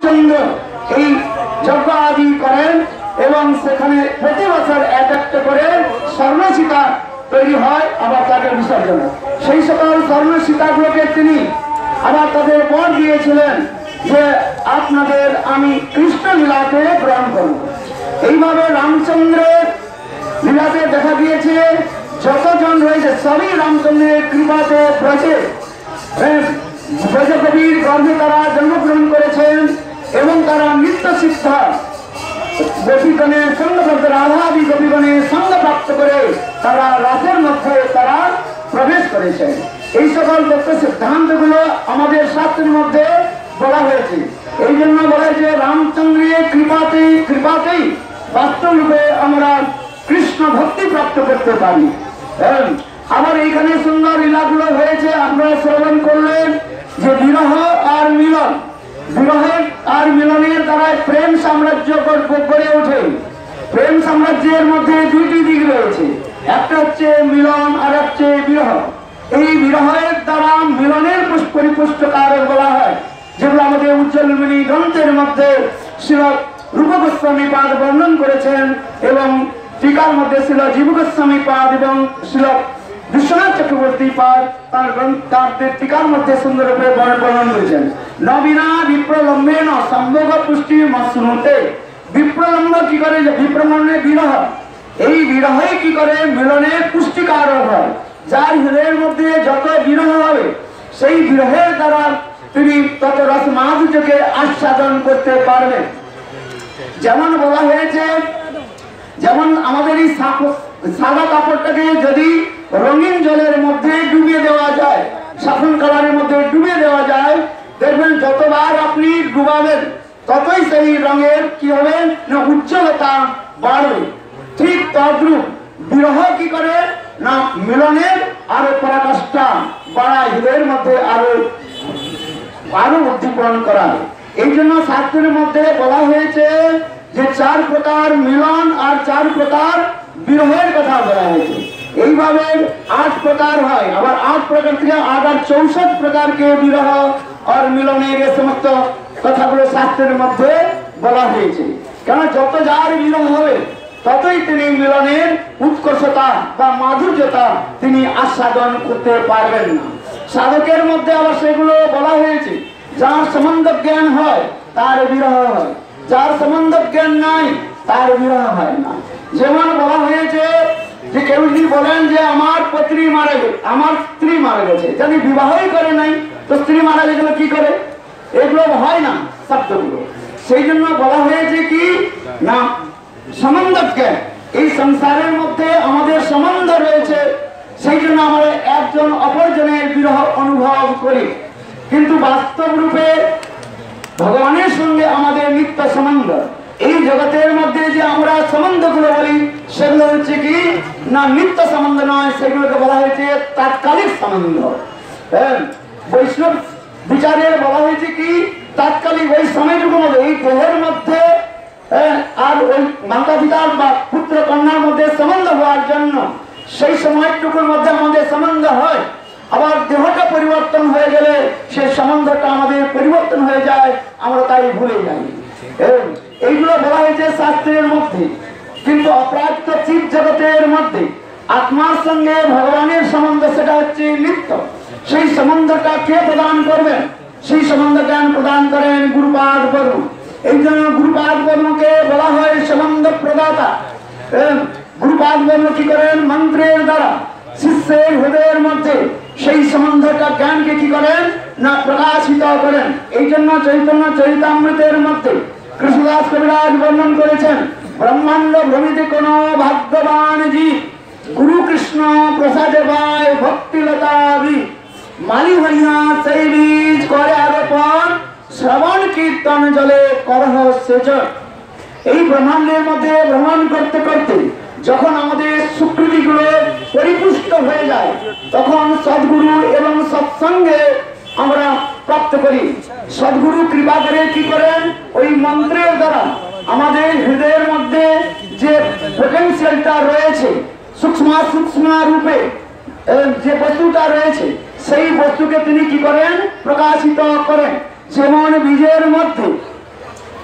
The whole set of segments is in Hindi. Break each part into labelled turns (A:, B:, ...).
A: এই যজ্ঞ আদি করেন এবং সেখানে প্রতি বছর এক একটা করে স্বর্ণচিতা তৈরি হয়, আবার তাকে বিসর্জন। সেই সকল স্বর্ণচিতাগুলোকে তিনি আবার তাদের বর দিয়েছিলেন যে আপনাদের আমি কৃষ্ণ লীলাতে গ্রহণ করব। এইভাবে রামচন্দ্রের লীলাতে দেখা গিয়েছে যতজন রয়েছে সবই রামচন্দ্রের কৃপাতে ব্রজকবির গর্ভে তারা জন্মগ্রহণ করেছেন এবং তারা নিত্য সিদ্ধা গোপীগণের সঙ্গপ্রাপ্ত রাধাদি গোপীগণের সঙ্গ প্রাপ্ত করে তারা রাসের মধ্যে তারা প্রবেশ করেছেন। এই সকল তত্ত্ব সিদ্ধান্তগুলো আমাদের শাস্ত্রের মধ্যে বলা হয়েছে। এই জন্য বলা হয়েছে রামচন্দ্রের কৃপাতেই বাস্তব রূপে আমরা কৃষ্ণ ভক্তি প্রাপ্ত করতে পারি। আবার এইখানে সুন্দর লীলাগুলো হয়েছে, আপনারা শ্রবণ করলেন যে বিরহ আর মিলন, বিরহের আর মিলনের দ্বারা প্রেম সাম্রাজ্য গড়ে ওঠে। প্রেম সাম্রাজ্যের মধ্যে দুইটি দিক রয়েছে, একটা হচ্ছে মিলন আর হচ্ছে বিরহ। এই বিরহের দ্বারা মিলনের পরিপুষ্ট কারক বলা হয়, যেগুলো আমাদের উজ্জ্বলমণি গ্রন্থের মধ্যে শ্রী রূপ গোস্বামী পাদ বর্ণন করেছেন এবং টিকার মধ্যে ছিল জীব গোস্বামী পাদ এবং শ্রী বিশ্বনাথ চক্রবর্তী পাদ তার টিকার মধ্যে সুন্দররূপে বর্ণন করেছেন। নবীনা বিপ্রলম্বেন সম্ভোগ পুষ্টি মশুনুতে। বিপ্রলম্ব কি করে? বিপ্রমণে বিরহ, এই বিরহে কি করে মিলনে পুষ্টিকারক হয়। যার হৃদয়ের মধ্যে যত বিরহ হবে সেই বিরহের দ্বারা তিনি তত রস মাধুর্যকে আস্বাদন করতে পারবেন। যেমন বলা হয়েছে, যেমন আমাদের এই সাদা কাপড়টাকে যদি রঙিন জলের মধ্যে ডুবিয়ে দেওয়া যায়, সাফন কালারের মধ্যে ডুবিয়ে দেওয়া যায়, দেখবেন যতবার আপনি ডুবাবেন ততই সেই রঙের কি হবে না উজ্জ্বলতা বাড়বে। ঠিক তদ্রূপ বিরহ কি করে না মিলনের আরো পরাকাষ্ঠা বাড়ায়, হৃদয়ের মধ্যে আরো উদ্দীপন করায়। এই জন্য শাস্ত্রের মধ্যে বলা হয়েছে যে 4 প্রকার মিলন আর 4 প্রকার বিরহের কথা বলা হয়েছে। এইভাবে 8 প্রকার হয়, আবার 8 প্রকার থেকে 8 আর 64 প্রকারকে বিরহ আর মিলনের এই সমস্ত কথাগুলো শাস্ত্রের মধ্যে বলা হয়েছে। কেন যত যার বিরহ হবে ততই তিনি মিলনের উৎকর্ষতা বা মাধুর্যতা তিনি আস্বাদন করতে পারবেন না। সাধকের মধ্যে আবার সেগুলো বলা হয়েছে, যার সম্বন্ধ জ্ঞান হয় তার বিরহ হয়, যার সম্বন্ধ জ্ঞান নাই তার বিরহ হয় না। যেমন বলা হয়েছে যে কেউ যদি বলেন যে আমার পত্নী মারা গেছে, আমার স্ত্রী মারা গেছে, যদি বিবাহই করে নাই তো স্ত্রী মারা গেছিল কি করে, এগুলো হয় না শব্দগুলো। সেই জন্য বলা হয়েছে কি না সম্বন্ধ জ্ঞান, এই সংসারের মধ্যে আমাদের সম্বন্ধ রয়েছে, সেই জন্য আমরা একজন অপরজনের বিরহ অনুভব করি, কিন্তু বাস্তব রূপে ভগবানের সঙ্গে আমাদের নিত্য সম্বন্ধ। এই জগতের মধ্যে যে আমরা সম্বন্ধগুলো বলি সেগুলো হচ্ছে কি না নিত্য সম্বন্ধ নয়, সেগুলোকে বলা হয়েছে তাৎকালিক সম্বন্ধ। বৈষ্ণব বিচারে বলা হয়েছে কি তাৎকালিক ওই সময়টুকুর মধ্যে এই দেহের মধ্যে আর ওই মাতা পিতার বা পুত্র কন্যার মধ্যে সম্বন্ধ হওয়ার জন্য সেই সময়টুকুর মধ্যে আমাদের সম্বন্ধ হয়। আবার দেহটা পরিবর্তন হয়ে গেলে সেই সম্বন্ধটা আমাদের পরিবর্তন হয়ে যায়, আমরা তাই ভুলে যাই। এইগুলো বলা হয়েছে শাস্ত্রের মধ্যে। কিন্তু অপ্রাপ্ত চিৎ জগতের মধ্যে আত্মার সঙ্গে ভগবানের সম্বন্ধ সেটা হচ্ছে নিত্য। সেই সম্বন্ধটা কে প্রদান করবেন? সেই সম্বন্ধ জ্ঞান প্রদান করেন গুরুপাদ বর্ম। এই জন্য গুরুপাদ বর্মকে বলা হয় সম্বন্ধ প্রদাতা। গুরুপাদ বর্ম কি করেন? মন্ত্রের দ্বারা শিষ্যের হৃদয়ের মধ্যে সেই সম্বন্ধটা জ্ঞানকে কি করেন না প্রকাশিত করেন। এই জন্য চৈতন্য চরিতামৃতের মধ্যে কৃষ্ণদাস কবিরাজ বর্ণন করেছেন, ব্রহ্মাণ্ড ভ্রমিতে কোন ভাগ্যবান জীব গুরু কৃষ্ণ প্রসাদে পায় ভক্তিলতাবি মালি হইয়া সেই বীজ করে আরোপণ শ্রবণ কীর্তন জলে করহ সেচন। এই ব্রহ্মাণ্ডের মধ্যে ভ্রমণ করতে করতে যখন আমাদের সুকৃতিগুলো পরিপুষ্ট হয়ে যায় তখন সদ্গুরু এবং সৎসঙ্গে আমরা প্রাপ্ত করি। সদ্গুরু কৃপা করে কি করেন? ওই মন্ত্রের দ্বারা আমাদের হৃদয়ের মধ্যে যে পোটেনশিয়ালটা রয়েছে সূক্ষ্ম সূক্ষ্ম রূপে যে বস্তুটা রয়েছে সেই বস্তুকে তিনি কি করেন? প্রকাশিত করেন। যেমন বীজের মধ্যে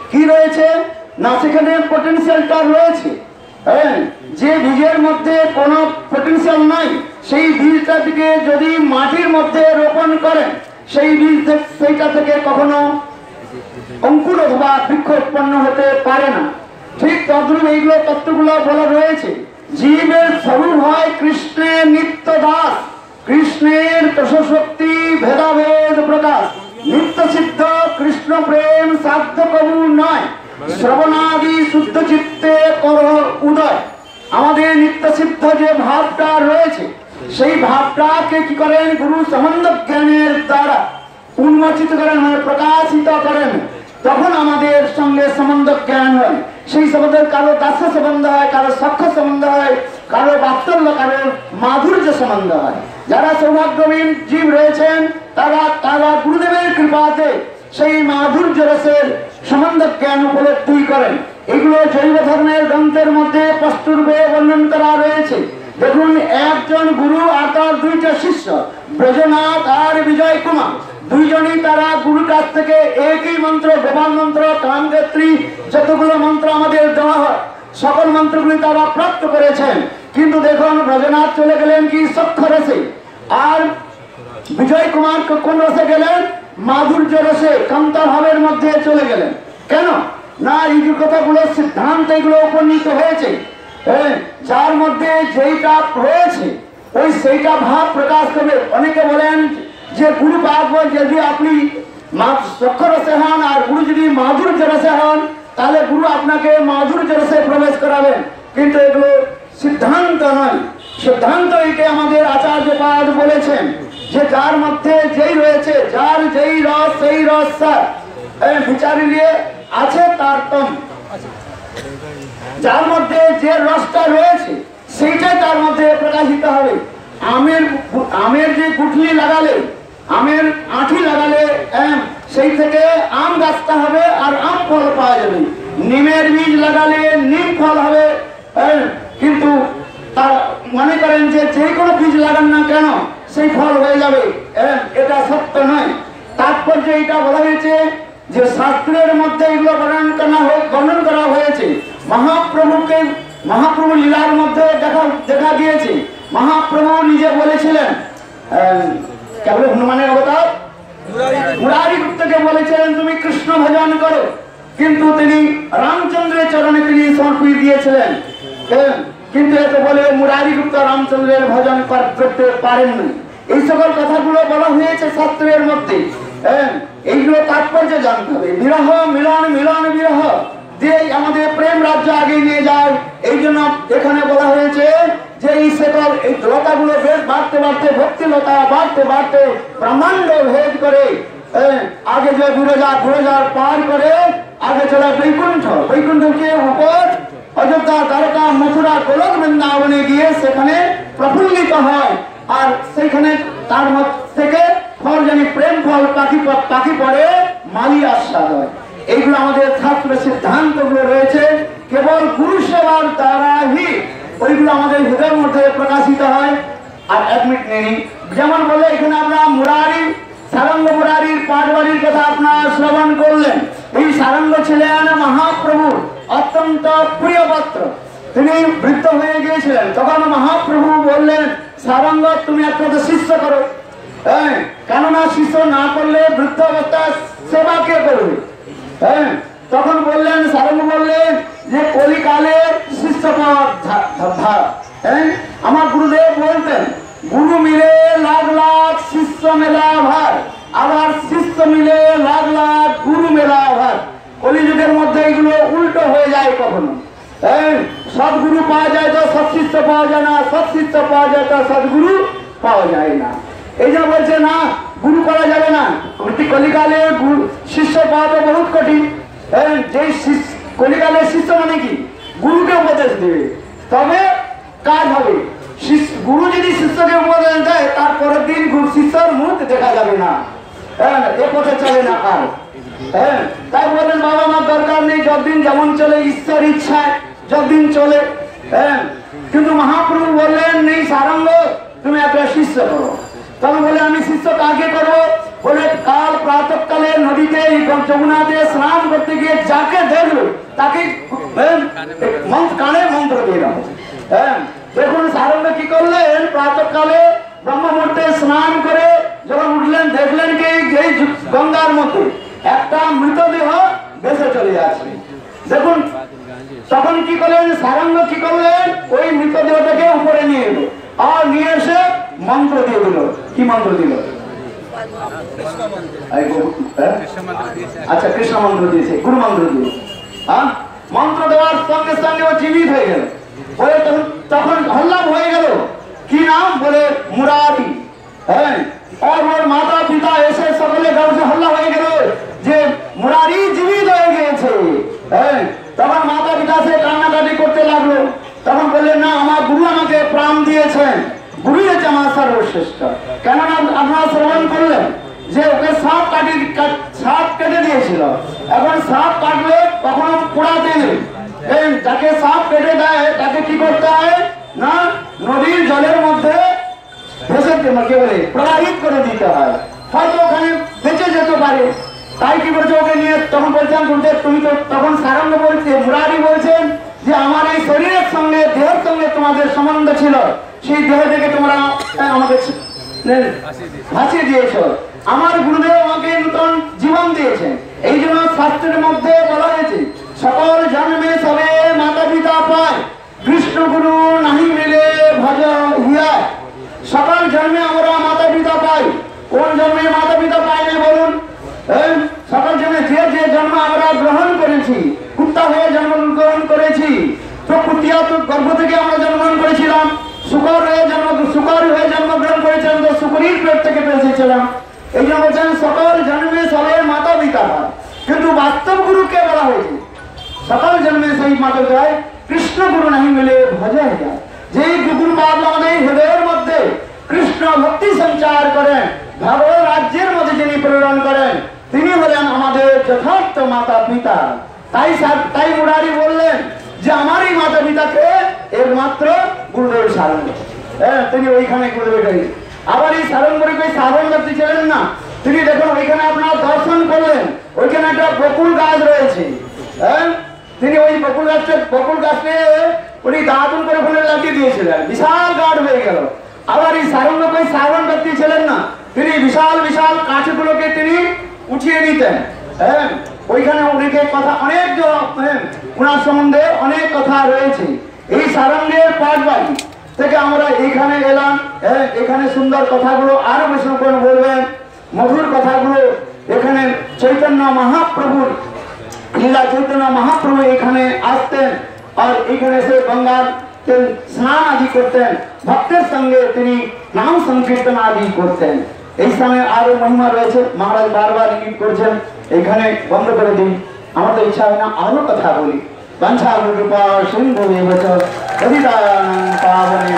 A: কি রয়েছে না সেখানে পটেনশিয়ালটা রয়েছে। হ্যাঁ, যে বীজের মধ্যে কোনো পটেনশিয়াল নাই সেই বীজটাকে যদি মাটির মধ্যে রোপণ করেন সেই বীজ সেইটা থেকে কখনো অঙ্কুর অথবা বৃক্ষ উৎপন্ন হতে পারে না। ঠিক তদ্রূপ এইগুলো তত্ত্বগুলো বলা রয়েছে। জীবের স্বরূপ হয় কৃষ্ণের নিত্য দাস, কৃষ্ণের শক্তি ভেদাভেদ প্রকাশ, নিত্য সিদ্ধ কৃষ্ণ প্রেম সাধ্য কবু নয়, শ্রবণাদি শুদ্ধ চিত্তে কর উদয়। আমাদের নিত্য সিদ্ধ যে ভাবটা রয়েছে সেই ভাবটাকে কি করেন গুরু সম্বন্ধ জ্ঞানের দ্বারা উন্মোচিত করেন, মানে প্রকাশিত করেন। তখন আমাদের সঙ্গে সম্বন্ধ জ্ঞান হয়। সেই সম্বন্ধে কারো দাস্য সম্বন্ধ হয়, কারো সখ্য সম্বন্ধ হয়, কারো বাৎসল্য, কারো মাধুর্য সম্বন্ধ হয়। যারা সৌভাগ্যহীন জীব রয়েছেন তারা গুরুদেবের কৃপাতে সেই মাধুর্য রসের সম্বন্ধ জ্ঞান উপলব্ধি করেন। এগুলো জৈব ধর্মের গ্রন্থের মধ্যে স্পষ্টরূপে বর্ণন করা রয়েছে। দেখুন, একজন গুরু আর তার দুইটা শিষ্য ব্রজনাথ আর বিজয় কুমার, দুইজনই তারা গুরুর কাছ থেকে একই মন্ত্র, গোপাল মন্ত্র, কামগায়ত্রী, যতগুলো মন্ত্র আমাদের দেওয়া হয় সকল মন্ত্রগুলি তারা প্রাপ্ত করেছেন। কিন্তু দেখুন, ব্রজনাথ চলে গেলেন কি সখ্য রসে, আর বিজয় কুমার কোন রসে গেলেন? মাধুর্য রসে, কান্তা ভাবের মধ্যে চলে গেলেন। কেন না এই যে কথাগুলো সিদ্ধান্ত এগুলো উপনীত হয়েছে, যার মধ্যে যেইটা রয়েছে ওই সেইটা ভাব প্রকাশ করবে। অনেকে বলেন যে গুরু পাক যদি আপনি সখ্য রসে হন আর গুরু যদি মাধুর্য রসে হন তাহলে গুরু আপনাকে মাধুর্য রসে প্রবেশ করাবেন, কিন্তু এগুলো সিদ্ধান্ত নয়। সিদ্ধান্ত একে আমাদের আচার্যপাদ বলেছেন যে যার মধ্যে যেই রয়েছে, যার যেই রস সেই রস স্যার বিচারি নিয়ে আছে তার তম, যার মধ্যে যে রসটা রয়েছে সেইটাই তার মধ্যে প্রকাশিত হবে। আমের যে গুঠলি লাগালে, আমের আঁঠি লাগালে সেই থেকে আম গাছটা হবে আর আম ফল পাওয়া যাবে। নিমের বীজ লাগালে নিম ফল হবে, কিন্তু তার মনে করেন যে যে কোনো বীজ লাগান না কেন সেই ফল হয়ে যাবে, এটা সত্য নয়। তাৎপর্য এটা বলা হয়েছে যে শাস্ত্রের মধ্যে এগুলো বর্ণন করা হয়েছে। মহাপ্রভু লীলার মধ্যে দেখা গিয়েছে। মহাপ্রভু নিজে বলেছিলেন, কেবল হনুমানের অবতার মুরারি গুপ্তকে বলেছিলেন তুমি কৃষ্ণ ভজন করো, কিন্তু তিনি রামচন্দ্রের চরণে তিনি সমর্পিত দিয়েছিলেন। কিন্তু এত বলে মুরারি গুপ্ত রামচন্দ্রের ভজন করতে পারেননি। এই সকল কথাগুলো বলা হয়েছে শাস্ত্রের মধ্যে। এইগুলো তাৎপর্য জানতে হবে। বিরহ মিলন, মিলন বিরহ দিয়ে আমাদের প্রেম রাজ্য আগে নিয়ে যায়। এই জন্য এখানে বলা হয়েছে যে এই সকল এই লতাগুলো বেশ বাড়তে বাড়তে, ভক্তি লতা বাড়তে বাড়তে ব্রহ্মাণ্ড ভেদ করে আগে যে গুরুজার পার করে আগে চলে বৈকুণ্ঠ, বৈকুণ্ঠকে উপর অযোধ্যা, দ্বারকা, মথুরা, গোলক বৃন্দাবনে গিয়ে সেখানে প্রফুল্লিত হয়। আর সেইখানে তার থেকে ফল জানি প্রেম ফল পাখি পড়ে মালি আস্বাদ হয়। এইগুলো আমাদের শাস্ত্র সিদ্ধান্ত গুলো রয়েছে। কেবল গুরু সেবার দ্বারা হি ওইগুলো আমাদের হৃদয়ের মধ্যে প্রকাশিত হয়। আর এক মিনিট নেই, যেমন বলে এখানে আমরা মুরারি, সারঙ্গ মুরারির পাটবাড়ির কথা আপনারা শ্রবণ করলেন। এই সারঙ্গ ছিলেন মহাপ্রভুর অত্যন্ত প্রিয় পাত্র। তিনি বৃদ্ধ হয়ে গিয়েছিলেন, তখন মহাপ্রভু বললেন সারঙ্গ তুমি একটা শিষ্য করো, কেননা শিষ্য না করলে বৃদ্ধ অবস্থায় সেবা কে করবে। তখন বললেন, সারঙ্গ বললেন যে কলিকালের শিষ্য আমার গুরুদেব বলতেন গুরু মিলে লাখ লাখ শিষ্য মেলা ভার, আবার শিষ্য মিলে লাখ লাখ গুরু মেলা ভার। কলিযুগের মধ্যে এগুলো উল্টো হয়ে যায়। কখনো সদ্গুরু পাওয়া যায় তো সৎশিষ্য পাওয়া যায় না, সৎশিষ্য পাওয়া যায় তো সদ্গুরু পাওয়া যায় না। এই যা বলছে না গুরু করা যাবে না, কলিকালে শিষ্য পাওয়া তো বহুত কঠিন। যে কলিকালের শিষ্য মানে কি গুরুকে উপদেশ দেবে তবে কাজ হবে। গুরু যদি শিষ্যকে উপদেশ দেয় তার পরের দিন শিষ্যর মুখ দেখা যাবে না, এ পথে চলে না। আর তাই বললেন বাবা আমার দরকার নেই, যতদিন যেমন চলে ঈশ্বর ইচ্ছায় যতদিন চলে। কিন্তু মহাপ্রভু বললেন নেই সারঙ্গ তুমি একটা শিষ্য করো। তখন বলে আমি শিষ্য কাকে করবো? বলে কাল প্রাতঃকালে নদীতে যমুনাতে স্নান করতে গিয়ে যাকে তাকে কানে মন্ত্র দিয়ে দাও। দেখুন সারঙ্গ কি করলেন, প্রাতঃকালে ব্রহ্ম মুহূর্তে স্নান করে যখন উঠলেন দেখলেন কি এই গঙ্গার মধ্যে একটা মৃতদেহ ভেসে চলে যাচ্ছে। দেখুন তখন কি করলেন সারঙ্গ, কি করলেন ওই মৃতদেহটাকে উপরে নিয়ে এলো আর নিয়ে এসে মন্ত্র দিয়ে দিল। কি মন্ত্র দিল? আচ্ছা কৃষ্ণ মন্ত্র দিয়েছে, গুরু মন্ত্র দিয়ে। মন্ত্র দেওয়ার সঙ্গে সঙ্গে ও জীবিত হয়ে গেল। বলে তখন হল্লাম হয়ে গেল, কি নাম? বলে মুরারি। হ্যাঁ, আর ওর মাতা পিতা এসে সকলে গাছে হল্লা হয়ে গেল যে মুরারি জীবিত হয়ে গিয়েছে। হ্যাঁ, তখন মাতা পিতা সে কান্নাকাটি করতে লাগলো। তখন বললেন না, আমার গুরু আমাকে প্রাণ দিয়েছেন, গুরুই হচ্ছে আমার সর্বশ্রেষ্ঠ। কেননা আপনারা শ্রবণ করলেন যে ওকে সাপ কেটে দিয়েছিল, এখন সাপ কাটলে কখনো পোড়াতে নেই। যাকে সাপ কেটে দেয় তাকে কি করতে হয় না, নদীর জলের মধ্যে ভেসে প্রবাহিত করে দিতে হয়, হয়তো ওখানে বেঁচে যেতে পারে। তাই কি করছে ওকে নিয়ে, তখন বলছেন তুমি তো, তখন সারঙ্গ বলছে, মুরারি বলছেন যে আমার এই শরীরের সঙ্গে দেহের সঙ্গে তোমাদের সম্বন্ধ ছিল, সেই দেহ থেকে তোমরা আমাকে ভাসিয়ে দিয়েছ। আমার গুরুদেব আমাকে নতুন জীবন দিয়েছেন। এই জন্য শাস্ত্রের মধ্যে বলা হয়েছে সকল জন্মে সবে মাতা পিতা পায়, কৃষ্ণ গুরু নাহি মিলে ভজ হিয়া। সকল জন্মে আমরা মাতা পিতা পাই। কোন জন্মে মাতা পিতা পাই না বলুন? সকল জন্মে যে জন্ম আমরা গ্রহণ করেছি, কুত্তা হয়ে জন্মগ্রহণ করেছি, তো কুত্তিয়া তো গর্ভ থেকে আমরা জন্মগ্রহণ করেছিলাম, শুকর হয়ে জন্মগ্রহণ করেছিলাম, তো শুকরির পেট থেকে পেয়েছিলাম। এই জন্য বলছেন সকল জন্মে সবে মাতা পিতা পায়। কিন্তু বাস্তব গুরুকে বলা হয়েছে সকল জন্মে সেই মাতা পিতায় কৃষ্ণ গুরু নাহি মিলে ভজে যায়। যেই গুরু পাদ আমাদের হৃদয়ের মধ্যে কৃষ্ণ ভক্তি সঞ্চার করেন, ভগবত রাজ্যের মধ্যে যিনি প্রেরণ করেন, তিনি হলেন আমাদের যথার্থ মাতা পিতা। তাই মুরারি বললেন যে আমার এই মাতা পিতাকে একমাত্র গুরুদেব সারঙ্গ। তিনি ওইখানে গুরুদেব। আবার এই সারঙ্গরে কই সাধারণ ব্যক্তি ছিলেন না, তিনি দেখুন ওইখানে আপনারা দর্শন করলেন, ওইখানে একটা বকুল গাছ রয়েছে। তিনি ওই বকুল গাছকে উনি দাঁতন করে ফেলে লাগিয়ে দিয়েছিলেন, বিশাল গাছ হয়ে গেল। আবার এই সারঙ্গ কই সাধারণ ব্যক্তি ছিলেন না, তিনি বিশাল বিশাল কাঠগুলোকে তিনি উঠিয়ে নিতেন। ওইখানে অনেকের কথা, অনেক ওনার সম্বন্ধে অনেক কথা রয়েছে। এই সারঙ্গের পাটবাড়ি থেকে আমরা এইখানে এলাম। এখানে সুন্দর কথাগুলো আরো বেশি করে বলবেন, মধুর কথাগুলো। এখানে চৈতন্য মহাপ্রভুর লীলা, চৈতন্য মহাপ্রভু এখানে আসতেন আর এখানে এসে গঙ্গার স্নান আদি করতেন, ভক্তের সঙ্গে তিনি নাম সংকীর্তন আদি করতেন। এই সময় আরো মহিমা রয়েছে, মহারাজ বারবার ইঙ্গিত করছেন, এখানে বন্ধ করে দিন। আমার তো ইচ্ছা হয় না আরো কথা বলি। বাঞ্ছা রূপা সিন্ধু পাবনে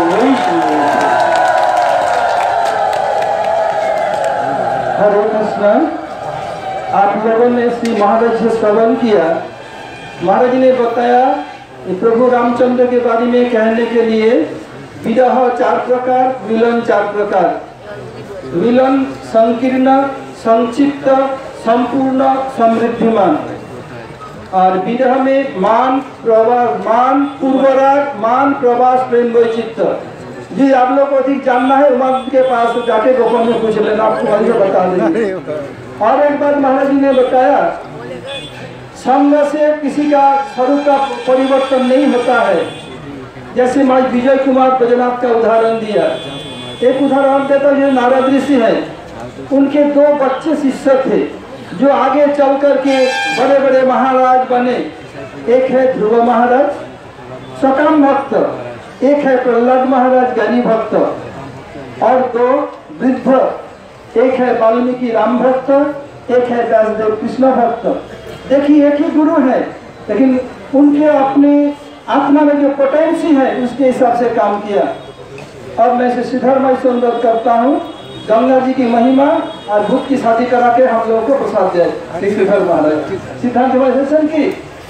A: हरे कृष्ण। आप लोगों ने श्री महाराज से श्रवण किया। महाराज ने बताया प्रभु रामचंद्र के बारे में कहने के लिए विरह 4 प्रकार, मिलन 4 प्रकार। मिलन संकीर्ण, संक्षिप्त, संपूर्ण, समृद्धिमान। और विरह में मान प्रवास, मान पूर्वराग, मान प्रवास, प्रेम वैचित्र। जी आप लोग को अधिक जानना है, उमा के पास जाके गोपन में पूछ लेना, आपको वही बता देंगे। और एक बार महाराज जी ने बताया संग से किसी का स्वरूप का परिवर्तन नहीं होता है। जैसे महाराज विजय कुमार बैजनाथ का उदाहरण दिया। एक उदाहरण देता जो नारद ऋषि है, उनके 2 बच्चे शिष्य थे जो आगे चल करके बड़े बड़े महाराज बने। एक है ध्रुव महाराज सकाम भक्त, एक है प्रहलाद महाराज ज्ञानी भक्त, और 2 वृद्ध, एक है वाल्मीकि राम भक्त, एक है व्यासदेव कृष्ण भक्त। देखिए एक ही गुरु है, लेकिन उनके अपने आत्मा में जो पोटेंसी है उसके हिसाब से काम किया। अब मैं श्रीधर मैं से अनुरोध करता हूँ, गंगा जी की महिमा और भूत की शादी करा के हम लोगों को प्रसाद जाए। श्रीधर महाराज सिद्धांत दर्शन की।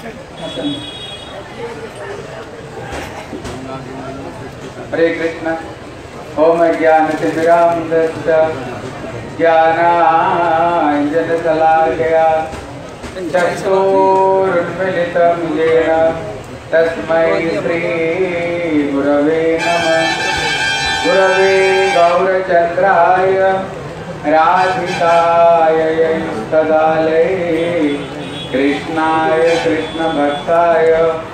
B: हरे कृष्ण। ओम ज्ञान तिमिरान्धस्य ज्ञानाञ्जनशलाकया चक्षुरुन्मीलितं येन तस्मै श्रीगुरवे नमः। गुरवे गौरचन्द्राय राधिकाय तदालये कृष्णाय कृष्णभक्ताय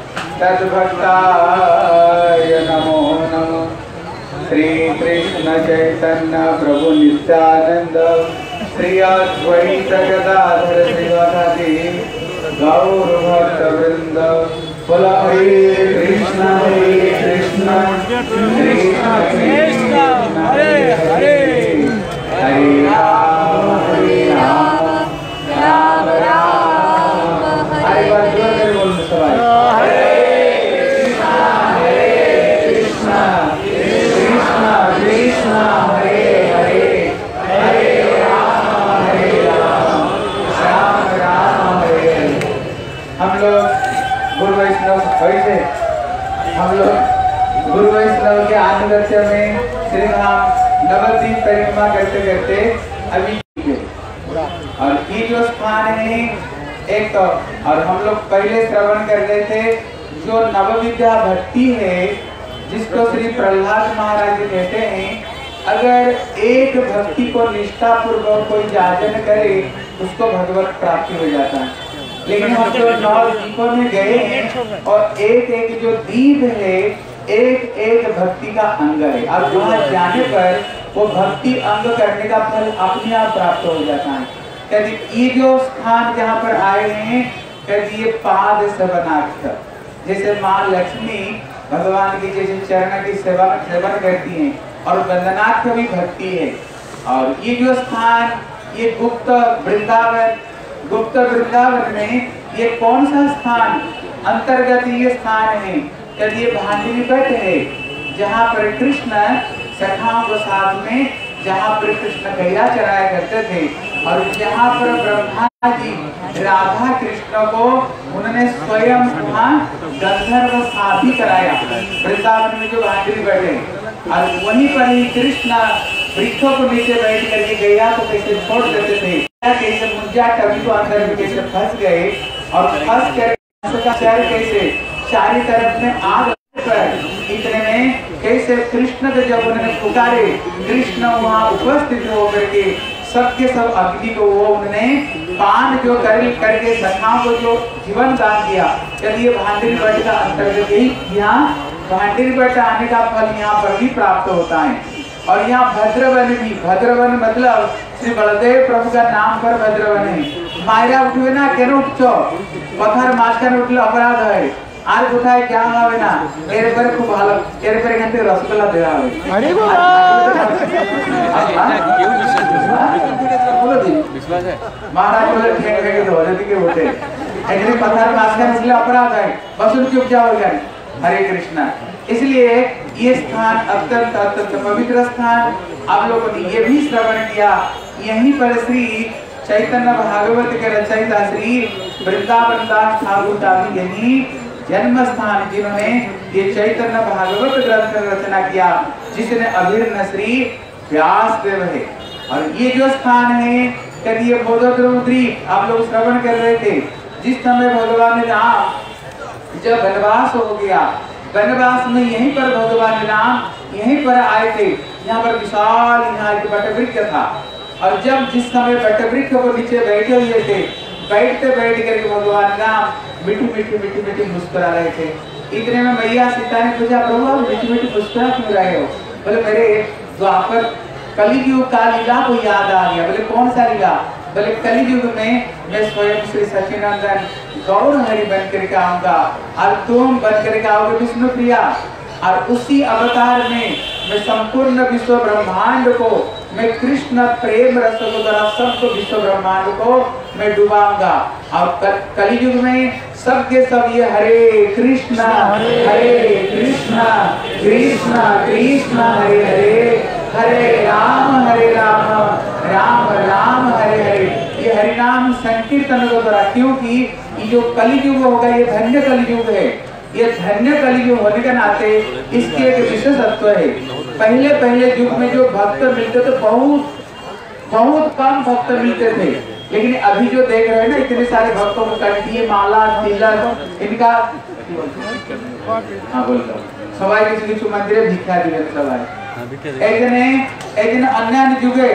B: तद्भक्ताय नमो नमः। श्री कृष्ण चैतन्य प्रभु नित्यानंद श्री अद्वैत गदाधर श्रीवासादि गौर भक्त वृंद। बोलो हरे कृष्ण कृष्ण हरे हरे हरे राम राम राम हरे हरे। हम लोग गुरु वैष्णव के आनुगत्य में श्री राम नवद्वीप परिक्रमा करते करते अभी और ये जो स्थान है एक तो और हम लोग पहले श्रवण कर रहे थे जो नवविद्या भक्ति है जिसको श्री प्रहलाद महाराज जी कहते हैं। अगर एक भक्ति को निष्ठा पूर्वक कोई जाचन करे उसको भगवत प्राप्ति हो जाता है। लेकिन हम जो 9 द्वीपों में गए हैं और एक एक जो द्वीप है एक एक भक्ति का अंग है। अब वहाँ जाने पर वो भक्ति अंग करने का फल अपने आप प्राप्त हो जाता है। कहते ये जो स्थान जहाँ पर आए हैं कहते ये पाद सेवनार्थ जैसे माँ लक्ष्मी भगवान की जैसे चरण की सेवन करती हैं और वंदनार्थ भी भक्ति है। और ये जो स्थान ये गुप्त वृंदावन में ये कौन सा स्थान अंतर्गत ये स्थान है? यदि ये भांडवी घाट है जहाँ पर कृष्ण सखाओं के साथ में जहाँ पर कृष्ण गैया चराया करते थे और जहाँ पर ब्रह्मा जी राधा कृष्ण को उन्होंने स्वयं वहाँ गंधर्व शादी कराया। वृंदावन में जो भांडवी घाट है और वहीं पर ही कृष्ण वृक्षों को नीचे बैठ करके गैया को कैसे छोड़ देते थे, कैसे मुंजा कवि को अंदर में कैसे फंस गए और फंस कर कैसे चारों तरफ में आग पर इतने में कैसे कृष्ण को जब उन्होंने पुकारे कृष्ण वहाँ उपस्थित होकर के सबके सब अग्नि को वो उन्होंने पान जो करके सखाओं को जो जीवन दान दिया। चलिए भांडवी घाट का अंतर्गत यही यहाँ भांडवी घाट आने का फल यहाँ पर भी प्राप्त होता है। और यहाँ भद्रवन भी, भद्रवन मतलब श्री बलदेव प्रभु का नाम पर भद्रवन है। मायरा उठवे ना केन उठछो पथर माঝখানে उठले अपराध है আর কোথায় क्या হবে না এরপরে খুব ভালো এরপরে এখান থেকে রসগোল্লা দেওয়া হবে। আরে বাবা কেউ বিশ্বাস है महाराज बोले ठेक ठेक दो नदी के होते এখানে पथर माঝখানে उठले अपराध है बस चुप जाओ जाए। हरे कृष्णा। इसलिए ये स्थान अत्यंत अत्यंत पवित्र स्थान आप लोगों ने ये भी श्रवण किया। यहीं पर श्री चैतन्य भागवत के रचयिता श्री वृंदावन दास ठाकुर का भी यही जन्म स्थान जिन्होंने ये चैतन्य भागवत ग्रंथ रचना किया जिसने अभिन्न श्री व्यास देव है। और ये जो स्थान है कभी ये बोधोद्रीप आप लोग श्रवण कर रहे थे जिस समय भगवान राम जब वनवास हो गया वनवास में यहीं पर भगवान राम यहीं पर आए थे। यहाँ पर विशाल यहाँ एक वटवृक्ष था और जब जिस समय वटवृक्ष को नीचे बैठे हुए थे बैठ करके भगवान राम मीठी मुस्कुरा रहे थे। इतने में मैया सीता ने पूछा प्रभु आप मीठी मुस्कुरा क्यों रहे हो? बोले मेरे द्वापर कलियुग का लीला को याद आ गया। बोले कौन सा लीला? बोले कलियुग में मैं स्वयं श्री सचिनंदन गौर हरि बन करके आऊंगा और तुम बन करके आओगे विष्णु प्रिया और उसी अवतार में मैं संपूर्ण विश्व ब्रह्मांड को मैं कृष्ण प्रेम रस को द्वारा सबको विश्व ब्रह्मांड को मैं डुबाऊंगा। और कलियुग में सबके सब ये हरे कृष्णा कृष्ण कृष्ण हरे हरे हरे राम राम राम हरे हरे। ये हरि नाम संकीर्तन को द्वारा क्योंकि ये जो कलियुग होगा ये धन्य कलियुग है। ये धन्य कलियुग होने के नाते इसके एक विशेषत्व है। पहले युग में जो भक्त मिलते थे बहुत कम भक्त मिलते थे लेकिन अभी जो देख रहे हैं ना इतने सारे भक्तों को कंठी माला तिलक इनका हाँ बोल सवाई किसी मंदिर भिक्षा दिवे सवाई एक दिन अन्य युगे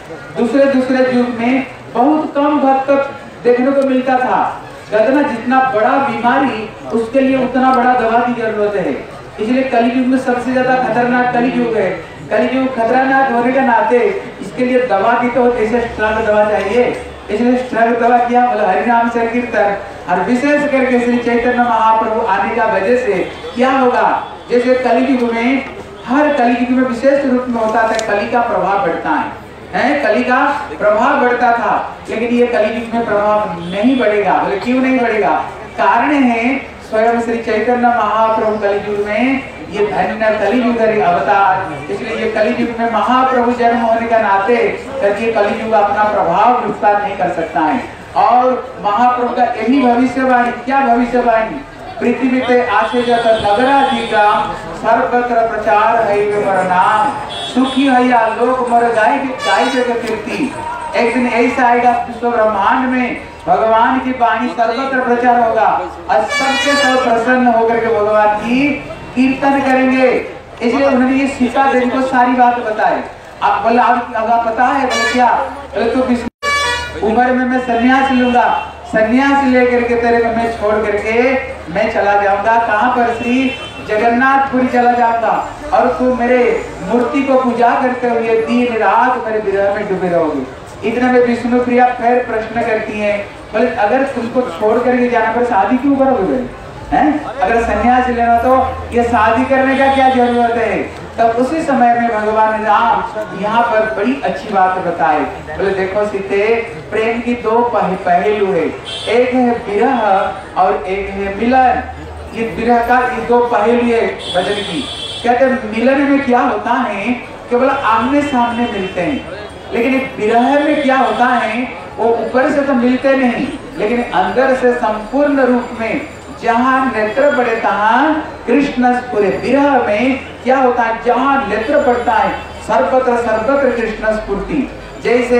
B: दूसरे युग में बहुत कम भक्त देखने को मिलता था। कहते ना जितना बड़ा बीमारी उसके लिए उतना बड़ा दवा की जरूरत है। इसलिए कलयुग में सबसे ज्यादा खतरनाक कलयुग है। कलयुग खतरनाक होने के नाते इसके लिए दवा की तो ऐसे स्ट्रॉन्ग दवा चाहिए। इसलिए स्ट्रॉन्ग दवा क्या बोला हरिनाम संकीर्तन। और विशेष करके श्री चैतन्य महाप्रभु आने का वजह से क्या होगा, जैसे कलयुग में हर कलयुग में विशेष रूप में होता था कली का प्रभाव बढ़ता है, कली का प्रभाव बढ़ता था। लेकिन ये कलयुग में प्रभाव नहीं बढ़ेगा। बोले क्यों नहीं बढ़ेगा? कारण है स्वयं श्री चैतन्य महाप्रभु कलयुग में ये धन्य कलयुग अवतार। इसलिए ये कलयुग में महाप्रभु जन्म होने का नाते ये कलयुग अपना प्रभाव विस्तार नहीं कर सकता है। और महाप्रभु का यही भविष्यवाणी, क्या भविष्यवाणी, पृथ्वी पे आसे जाता नगराधिग्राम सर्वत्र प्रचार है मेरा नाम, सुखी है या लोक मर गाय कीर्ति। एक दिन ऐसा आएगा विश्व ब्रह्मांड में भगवान की वाणी सर्वत्र प्रचार होगा और सबके सब प्रसन्न होकर के भगवान की कीर्तन करेंगे। इसलिए उन्होंने ये सीता देवी को सारी बात बताई। आप बोले आपको पता है? बोले क्या? बोले तो उम्र में मैं सन्यास लूंगा, सन्यास लेकर के तेरे को मैं छोड़ करके मैं चला जाऊंगा। कहाँ पर? श्री जगन्नाथपुरी चला जाऊंगा और तू मेरे मूर्ति को पूजा करते हुए दिन रात मेरे विरह में डूबे रहोगे। इतना में विष्णु प्रिया फिर प्रश्न करती हैं, बोले अगर तुमको छोड़ करके जाना पर शादी क्यों करोगे? हैं? अगर सन्यास लेना तो ये शादी करने का क्या जरूरत है? तब उसी समय में भगवान राम यहाँ पर बड़ी अच्छी बात बताए। बोले देखो सीते, प्रेम की दो पहलू है, एक है विरह और एक है मिलन। ये विरह का ये दो पहलू है भजन की। कहते मिलन में क्या होता है, केवल आमने सामने मिलते हैं, लेकिन विरह में क्या होता है, वो ऊपर से तो मिलते नहीं लेकिन अंदर से संपूर्ण रूप में जहाँ नेत्र पड़े तहाँ कृष्ण पूरे। विरह में क्या होता है, जहाँ नेत्र पड़ता है सर्वत्र सर्वत्र कृष्ण स्फूर्ति। जैसे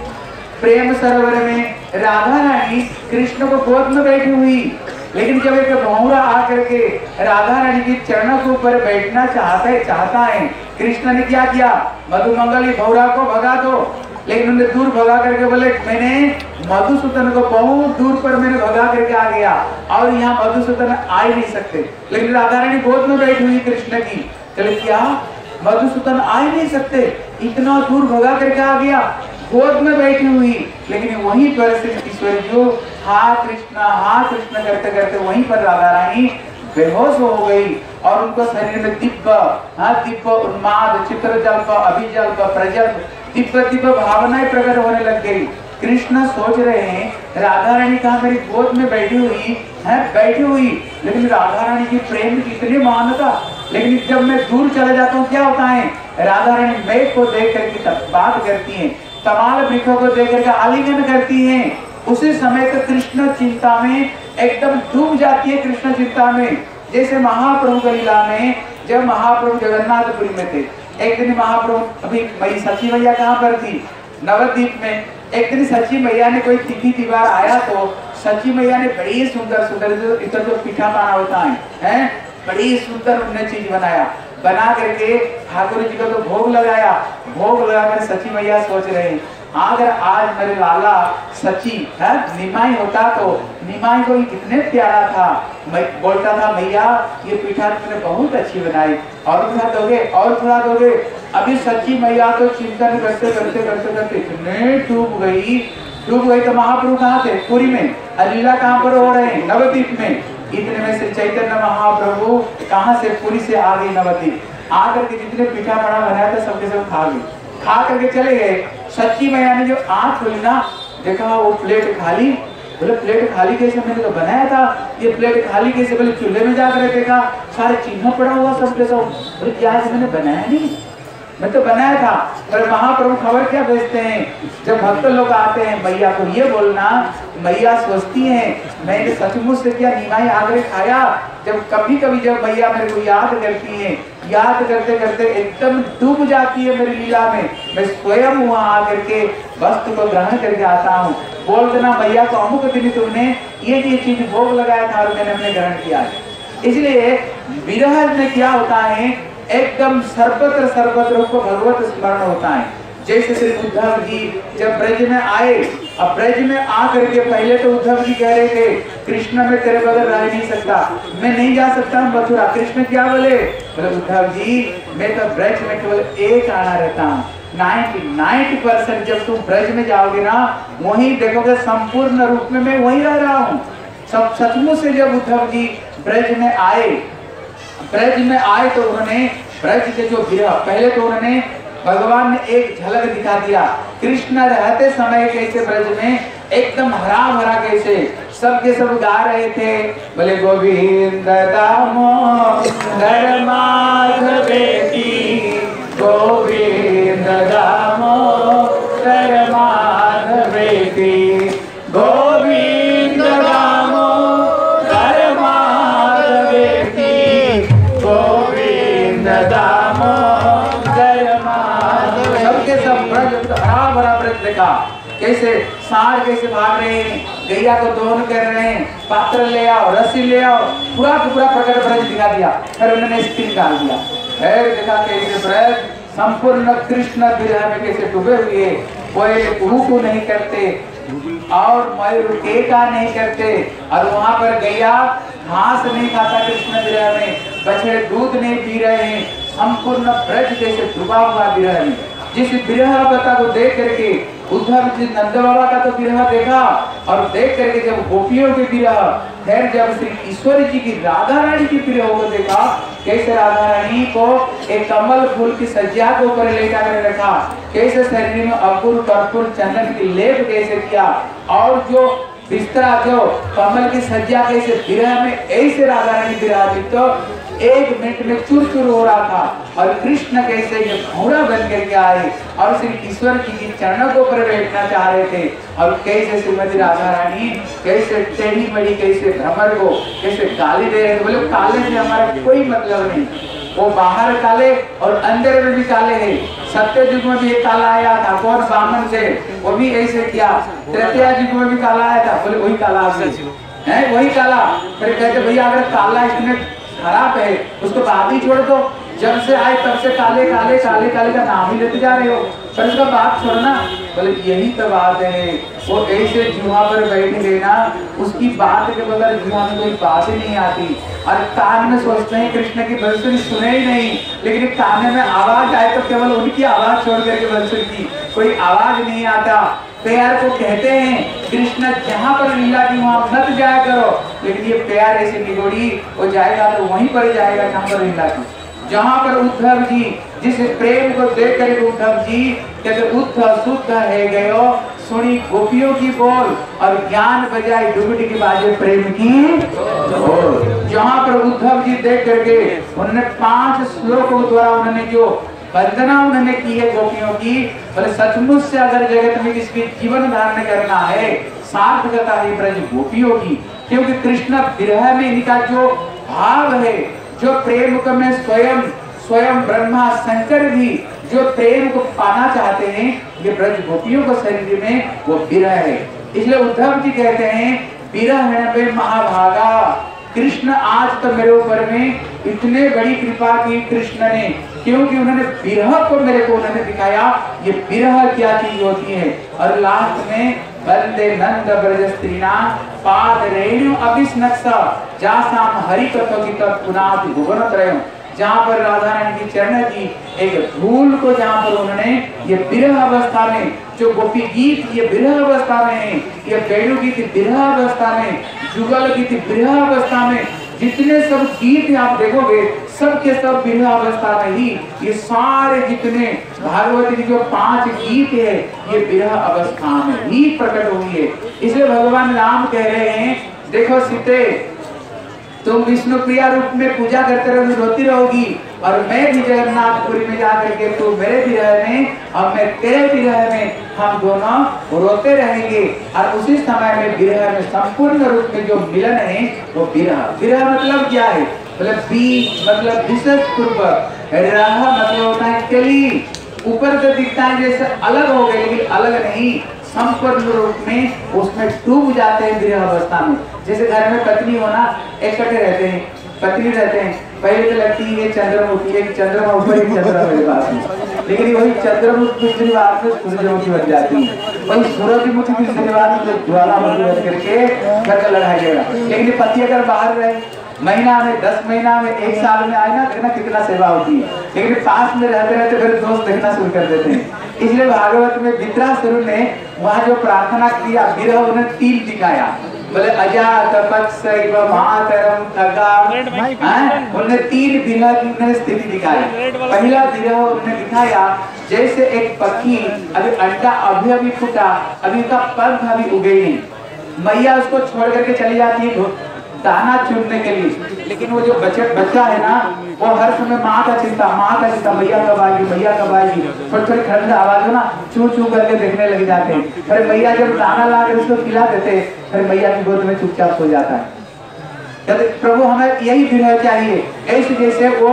B: प्रेम सरोवर में राधा रानी कृष्ण को गोद में बैठी हुई, लेकिन जब एक भौरा आकर के राधा रानी की चरणों के ऊपर बैठना चाहता है, कृष्ण ने क्या किया, मधुमंगली भौरा को भगा दो। लेकिन उन्हें दूर भगा करके बोले मैंने मधुसूदन को बहुत दूर पर मैंने भगा करके आ गया और यहाँ मधुसूदन आ ही नहीं सकते। लेकिन राधा रानी गोद में बैठी हुई कृष्ण की, चले क्या मधुसूदन आ ही नहीं सकते, इतना दूर भगा करके आ गया गोद में बैठी हुई। लेकिन वहीं पर ईश्वर जो हाँ कृष्ण करते करते वहीं पर राधा रानी बेहोश हो गई और उनको शरीर में दिव्य उन्माद चित्रजल्प अभिजल्प प्रजल्प दिव्य भावनाएं प्रकट होने लग गई। कृष्ण सोच रहे हैं राधा रानी कहाँ मेरी गोद में बैठी हुई, लेकिन राधा रानी की प्रेम की इतनी महानता। लेकिन जब मैं दूर चला जाता हूँ क्या होता है, राधा रानी मेघ को देख करके बात करती हैं, तमाल वृक्षों को देख करके आलिंगन करती हैं। उसी समय तो कृष्ण चिंता में एकदम डूब जाती है। कृष्ण चिंता में जैसे महाप्रभु की लीला में जब महाप्रभु जगन्नाथपुरी में थे, एक दिन महाप्रभु अभी मई सची मैया कहाँ पर थी, नवद्वीप में। एक दिन सची मैया ने कोई तिथि त्योहार आया तो सची मैया ने बड़ी सुंदर इधर जो पीठा पाना होता है, बड़ी सुंदर उन्होंने चीज बना करके ठाकुर जी को तो भोग लगाकर सची मैया सोच रहे हैं अगर आज मेरे लाला सची निमाई होता तो निमाई को कितने प्यारा था, बोलता था भैया ये पीठा तुमने बहुत अच्छी बनाई और थोड़ा दोगे। अभी सची मैया तो चिंतन करते करते इतने डूब गई तो महाप्रभु कहाँ थे, पुरी में। लीला कहाँ पर हो रहे हैं, नवद्वीप में। इतने में से चैतन्य महाप्रभु कहाँ से, पुरी से आ गई नवद्वीप। आकर के जितने पीठा पड़ा बनाया था सबके सब खा करके चले गए। सच्ची मैया ने जो आँख खोली ना, देखा वो प्लेट खाली। बोले प्लेट खाली कैसे, मैंने तो बनाया था, ये प्लेट खाली कैसे? बोले चूल्हे में जाकर देखा सारे चिन्ह पड़ा हुआ सबके सब। बोले क्या मैंने बनाया नहीं, मैं तो बनाया था। पर महाप्रभु खबर क्या भेजते हैं, जब भक्त लोग आते हैं मैया को ये बोलना, मैया सोचती है मैंने सचमुच से क्या निमाई आगरे खाया। जब कभी कभी जब मैया मेरे को याद करती है, याद करते करते एकदम डूब जाती है मेरी लीला में, मैं स्वयं वहां आकर के वस्तु को ग्रहण करके आता हूँ। बोल देना मैया को अमुक दिन तुमने ये चीज भोग लगाया था और मैंने अपने ग्रहण किया। इसलिए विरह में क्या होता है, एकदम सर्वत्र उसको भगवत स्मरण होता है। जैसे श्री उद्धव जी जब ब्रज में आए, अब ब्रज में आकर के पहले तो उद्धव जी कह रहे थे कृष्ण में तेरे बगैर रह नहीं सकता, मैं नहीं जा सकता हूँ मथुरा। कृष्ण क्या बोले, बोले उद्धव जी मैं तो ब्रज में केवल एक आना रहता हूँ, 99% जब तुम ब्रज में जाओगे ना वहीं देखोगे संपूर्ण रूप में मैं वहीं रह रहा हूँ। सब सचमुच से जब उद्धव जी ब्रज में आए तो उन्होंने ब्रज के जो विरह, पहले तो उन्होंने भगवान ने एक झलक दिखा दिया कृष्ण रहते समय कैसे ब्रज में एकदम हरा भरा कैसे सबके सब गा रहे थे, बोले गोविंद दामोदर माधवेति गोविंद दामोदर माधवेति गोविंद दामोदर माधवेति गोविंद दामोदर माधवेति। सबके सब ब्रज हरा भरा ब्रज देखा, कैसे सार कैसे भाग रहे हैं, गैया को दोहन कर रहे हैं, पात्र ले आओ, रस्सी ले आओ, पूरा का पूरा प्रकट ब्रज दिखा दिया। फिर उन्होंने स्क्रीन डाल दिया, फिर देखा कैसे ब्रज संपूर्ण कृष्ण विरह में कैसे डूबे हुए, कोई कुहू नहीं करते और मयूर केका नहीं करते, और वहां पर गैया घास नहीं खाता कृष्ण विरह में, बछड़े दूध नहीं पी रहे हैं, संपूर्ण ब्रज कैसे डूबा हुआ विरह में। जिस विरह अवस्था को देख करके उद्धव जी नंद बाबा का तो विरह देखा, और देख करके जब गोपियों के विरह, फिर जब श्री ईश्वर जी की राधा रानी की विरह को देखा, कैसे राधा रानी को एक कमल फूल की सज्जा के ऊपर लेटा कर रखा, कैसे शरीर में अपूर्व कर्पूर चंदन की लेप कैसे किया, और जो बिस्तरा जो कमल की सज्जा कैसे विरह में ऐसे राधा रानी विराजित तो 1 मिनट में चूर चूर हो रहा था। और कृष्ण कैसे ये घोड़ा बन करके आए और श्री ईश्वर जी की चरणों को पर बैठना चाह रहे थे, और कैसे श्रीमती राधा रानी कैसे टेढ़ी बड़ी कैसे भ्रमर को कैसे गाली दे रहे थे। बोले काले से हमारा कोई मतलब नहीं, वो बाहर काले और अंदर में भी काले हैं। सत्य युग में भी एक काला आया था, कौन बामन से, वो भी ऐसे किया। त्रेता युग में भी काला आया था, बोले वही काला है, वही काला। फिर कहते भैया अगर काला इसमें खराब है उसको बात ही छोड़ दो, जब से आए तब से काले काले काले काले का नाम ही लेते जा रहे हो, पर उसका बात छोड़ना। बोले यही तो बात है, वो ऐसे जुआ पर बैठे लेना, उसकी बात के बगैर जुआ में कोई बात ही नहीं आती। और कान में सोचते हैं कृष्ण की बंसुरी सुने ही नहीं, लेकिन कान में आवाज आए तो केवल उनकी आवाज छोड़ करके बंसुरी की कोई आवाज नहीं आता। प्यार को कहते हैं कृष्ण जहाँ पर लीला की वहाँ मत जाया करो, लेकिन ये प्यार ऐसी निगोड़ी वो जाएगा तो वहीं पर जाएगा जहाँ पर लीला की। जहाँ पर उद्धव जी जिस प्रेम को देख कर उद्धव जी कहते उद्ध शुद्ध है गयो सुनी गोपियों की बोल, और ज्ञान बजाय डुबटी की बाजे प्रेम की। जहाँ पर उद्धव जी देख करके उन्होंने 5 श्लोकों द्वारा उन्होंने जो वंदना उन्होंने की है गोपियों की, बोले सचमुच से अगर जगत में किसकी जीवन धारण करना है सार्थकता है ब्रज गोपियों की, क्योंकि कृष्ण विरह में इनका जो भाव है, जो प्रेम को में स्वयं ब्रह्मा शंकर भी जो प्रेम को पाना चाहते हैं, ये ब्रज गोपियों को शरीर में वो विरह है। इसलिए उद्धव जी कहते हैं विरह है महाभागा, कृष्ण आज तो मेरे ऊपर में इतने बड़ी कृपा की कृष्ण ने, क्योंकि उन्होंने विरह को मेरे को उन्होंने दिखाया ये विरह क्या चीज होती है। और लास्ट में वंदे नंद ब्रज स्त्रीना पाद रेणु अभिस्नक्सा जासाम हरि कथो की तत्पुनाथ भुवन त्रयम्, जहाँ पर राधा रानी की चरण की एक धूल को जहाँ पर उन्होंने ये विरह अवस्था में जो गोपी गीत ये विरह अवस्था में है, ये वेणु गीत विरह अवस्था में, जुगल गीत विरह अवस्था में, जितने सब गीत आप देखोगे सबके सब विरह अवस्था में ही, ये सारे जितने भागवत की जो 5 गीत है ये विरह अवस्था में ही प्रकट हुई है। इसलिए भगवान राम कह रहे हैं देखो सीते तुम विष्णु प्रिया रूप में पूजा करते रहोगी, रोती रहोगी, और मैं भी जगन्नाथपुरी में जाकर के तू मेरे विरह में और मैं तेरे विरह में, हम दोनों रोते रहेंगे। और उसी समय में विरह में संपूर्ण रूप में जो मिलन है वो विरह। विरह मतलब क्या है? मतलब बी मतलब विशेष पूर्वक, रह मतलब होता है कली, ऊपर से दिखता है जैसे अलग हो गए, लेकिन अलग नहीं, संपूर्ण रूप में उसमें डूब जाते हैं विरह अवस्था में। जैसे घर में पत्नी होना, इकट्ठे रहते हैं, पत्नी रहते हैं, पहले तो लगती है चंद्रमुखी, एक चंद्रमा ऊपर एक चंद्रमा मेरे पास में, लेकिन वही चंद्रमुखी दूसरी बार में सूरजमुखी बन जाती है, वही सूरजमुखी दूसरी बार में ज्वालामुखी बन करके घर का लड़ाई जाएगा। लेकिन पति अगर बाहर रहे, महीना में 10 महीना में 1 साल में आए ना, देखना कितना सेवा होती है, लेकिन पास में रहते रहते फिर दोस्त देखना शुरू कर देते हैं। इसलिए भागवत में वित्रासुर ने वहाँ जो प्रार्थना किया, विरह उन्हें 3 दिखाया, बोले अजात पत्सैव मातरम खगा, उन्होंने 3 विरह की स्थिति दिखाई। पहला विरह उन्होंने दिखाया जैसे एक पक्षी, अभी अंडा अभी फूटा, अभी का पंख अभी उगे नहीं, मैया उसको छोड़ करके चली जाती है दाना चुनने के लिए, लेकिन वो जो बच्चा है ना, वो हर समय माँ का चिंता, मैया कब आएगी, मैया कब आएगी, थोड़ी ठंड आवाज हो ना, चू चू करके देखने लग जाते हैं। फिर मैया जब दाना ला कर उसको खिला देते, फिर मैया की गोद में चुपचाप सो जाता है। प्रभु हमें यही विरह चाहिए, ऐसे जैसे वो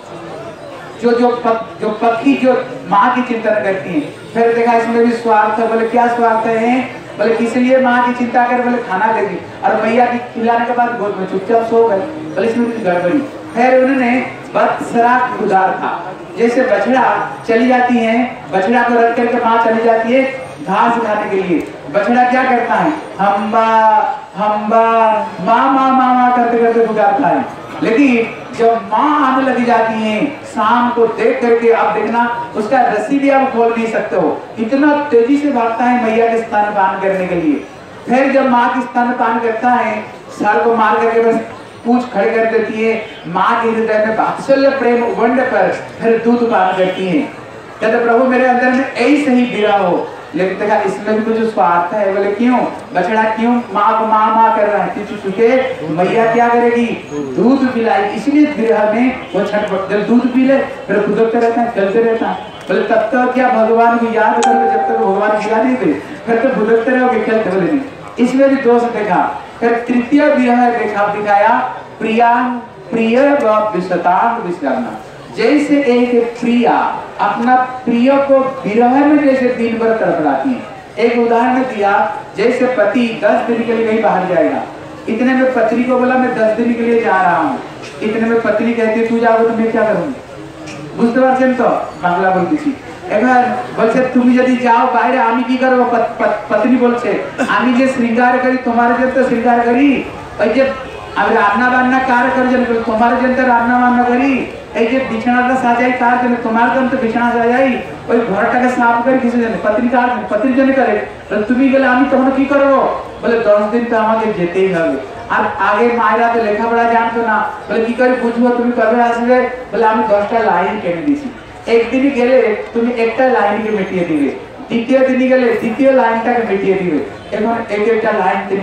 B: जो पक्षी जो माँ की चिंतन करती है। फिर देखा इसमें भी स्वार्थ है, बोले क्या स्वार्थ है, बोले किस लिए माँ की चिंता कर, बोले खाना देगी, और मैया की खिलाने के बाद गोद में चुपचाप सो गए, बोले इसमें कुछ गड़बड़ी। फिर उन्होंने बत्सरा गुजार था, जैसे बछड़ा चली जाती है, बछड़ा को रख करके माँ चली जाती है घास खाने के लिए, बछड़ा क्या करता है, हम्बा हम्बा माँ माँ माँ माँ करते करते पुकारता है। लेकिन जब माँ आने लगी जाती है शाम को, देख करके आप देखना उसका रस्सी भी आप खोल नहीं सकते हो, इतना तेजी से भागता है मैया के स्तनपान करने के लिए। फिर जब माँ की स्तनपान करता है, सर को मार करके बस पूंछ खड़े कर देती है, माँ के हृदय में वात्सल्य प्रेम उबंड पर फिर दूध पान करती है। कहते प्रभु मेरे अंदर में ऐसे ही विरह हो, लेकिन देखा इसमें भी कुछ स्वार्थ है। बोले क्यों, बछड़ा क्यों माँ को माँ माँ कर रहा है, चूंकि मैया क्या करेगी, दूध पिलाएगी, इसलिए विरह में वो छटपट, जब दूध पी ले फिर फुदकते रहता है, चलते रहता है। बोले तब तक क्या भगवान को याद करोगे, जब तक भगवान खिला नहीं दे, फिर तो फुदकते रहोगे, खेलते। बोले नहीं, इसमें भी दोष देखा। फिर तृतीय विरह दिखाया, प्रिया प्रिय विशतांग विश्रामना, जैसे एक प्रिया अपना प्रिय को विरह में जैसे दिन भर तड़पड़ाती है। एक उदाहरण दिया, जैसे पति 10 दिन के लिए कहीं बाहर जाएगा, इतने में पत्नी को बोला मैं 10 दिन के लिए जा रहा हूँ, इतने में पत्नी कहती है तू जाओगे तो मैं क्या करूँगी, बुझते पारছেন तो বাংলা বলতেছি। এবার বলছে তুমি যদি যাও বাইরে আমি কি করব, পত্নী বলছে আমি যে শৃঙ্গার করি তোমার জন্য তো শৃঙ্গার করি, ওই যে আমি রান্না বান্না কার করে জন্য তোমার জন্য রান্না বান্না করি, এই যে বিছানাটা সাজাই কার জন্য তোমার জন্য তো বিছানা সাজাই, ওই ঘরটাকে সাফ করে কিছু জন্য পত্নী কার পতির জন্য করে, তুমি গেলে আমি তখন কি করব, বলে 10 দিন তো আমাকে যেতেই হবে। আর আগে মায়েরা তো লেখাপড়া জানতো না, বলে কি করে বুঝবো তুমি কবে আসবে, বলে আমি 10টা লাইন কেটে দিয়েছি, একদিনই গেলে তুমি একটা লাইনকে মিটিয়ে দিবে, দ্বিতীয় দিনই গেলে দ্বিতীয় লাইনটাকে মিটিয়ে দিবে। এখন একটা লাইন তিনি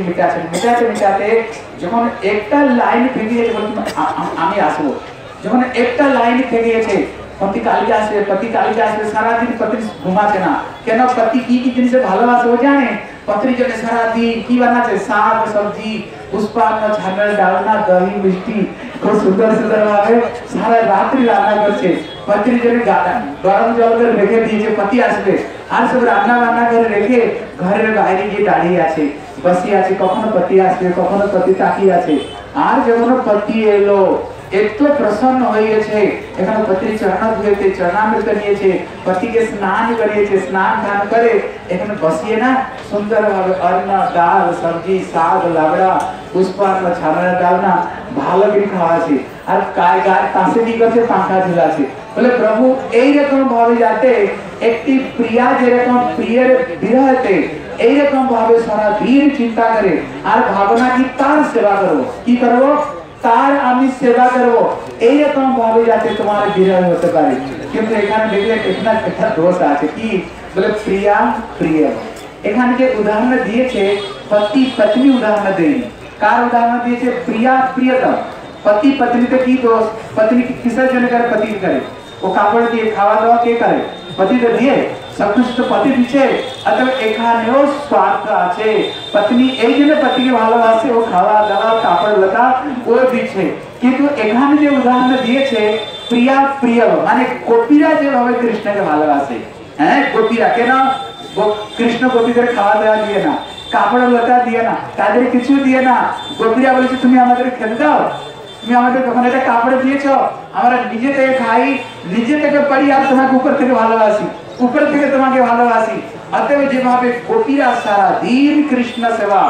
B: মিটাতে যখন একটা লাইন থেকে গেছে আমি আসবো, যখন একটা লাইন থেকে গেছে পতি কালকে আসবে, সারাদিন পতি ঘুমাচ্ছে না, কেন পতি কি জিনিসে ভালোবাসে ও জানে, पत्नी जो सारा दिन की बनना चाहिए, साग सब्जी पुष्पान्न झालर डालना दही मिष्टी खूब सुंदर सुंदर भावे सारा रात्रि रान्ना करছে पत्नी जो गरम जल করে রেখে দিয়েছে, पति আসবে আর সব রান্না বান্না করে রেখে ঘরের বাইরে গিয়ে দাঁড়িয়ে আছে, বসে আছে, কখনো पति আসবে কখনো पति তাকিয়ে আছে। আর যখন पति এলো एक तो प्रसन्न होइए एखन पति चरण धुएते चरणामृत निए पति के स्नान करिए, स्नान ध्यान करे एखन बसिए ना सुंदर भावे अन्न दाल सब्जी साग लाबड़ा पुष्पान्न छाना डालना ভালো করে খাওয়াছে আর গায় গায় পাশে কি করছে পাখা ঝুলাছে। বলে প্রভু এই রকম ভাবে যাতে একটি প্রিয়া যেরকম প্রিয়ের বিরহতে এই রকম ভাবে সারা দিন চিন্তা করে আর ভাবনা কি তার সেবা করব, কি করব তার আমি সেবা করব, এই রকম ভাবে যাতে তোমার বিরহ হতে পারে। কিন্তু এখানে দেখলে একটা দোষ আছে, কি বলে প্রিয়া প্রিয়, এখানে যে উদাহরণ দিয়েছে पति पत्नी उदाहरण देनी, कार उदाहरण दिए प्रिया प्रियतम, पति पत्नी ते की दोष पत्नी की किसर जन करे पति करे वो कापड़ दिए खावा दावा के करे पति तो दिए सब कुछ तो पति दीचे अतः एखानेও स्वार्थ আছে पत्नी এই জন্য पतिকে ভালোবাসে ও খাওয়া দাওয়া কাপড় লতা ও দিচ্ছে কিন্তু এখানে যে উদাহরণ দিয়েছে প্রিয়া প্রিয় মানে গোপীরা যেভাবে কৃষ্ণকে ভালোবাসে হ্যাঁ গোপীরা কেন কৃষ্ণ গোপীদের খাওয়া দাওয়া দিয়ে না কাপড় লতা দিয়ে না তাদের কিছু দিয়ে না গোপীরা বলেছে তুমি আমাদের খেতে দাও তুমি আমাদের যখন এটা কাপড় দিয়েছো আমরা নিজে থেকে খাই নিজে থেকে পড়ি আর তোমাকে উপর থেকে ভালোবাসি ऊपर থেকে তোমাকে ভালোবাসি অতএব যেভাবে গোপীরা সারা দিন কৃষ্ণ সেবা